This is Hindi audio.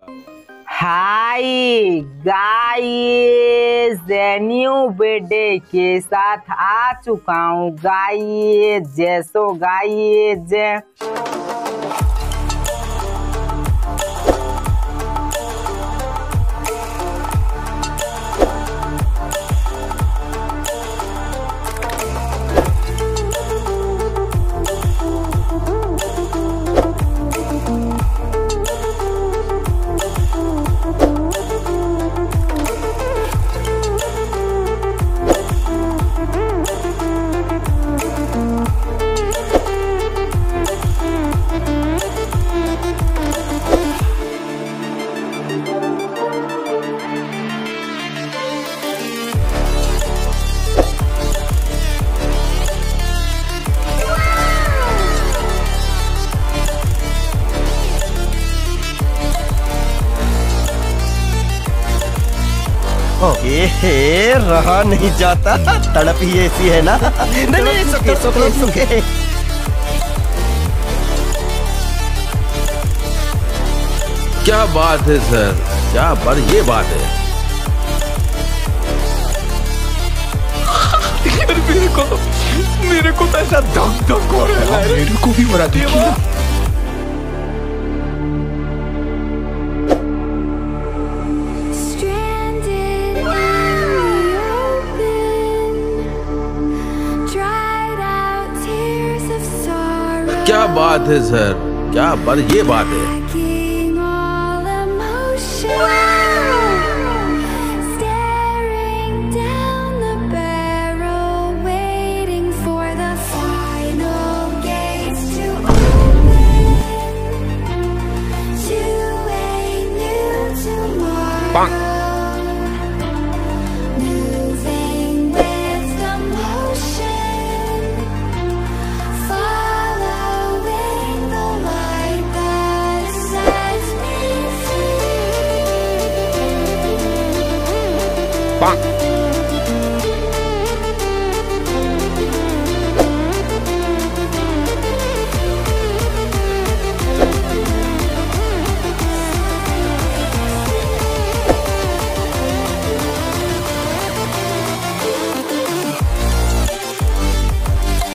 हाय गाइस, न्यू बर्थडे के साथ आ चुका हूँ गाइस। जैसो गाइस रहा नहीं जाता, तड़प ही ऐसी है ना। नहीं, सुखे। क्या बात है सर, क्या पर ये बात है। यार मेरे को तो ऐसा धक हो रहा है, मेरे को भी मरा दिया। क्या बात है सर, क्या पर ये बात है। Bonk.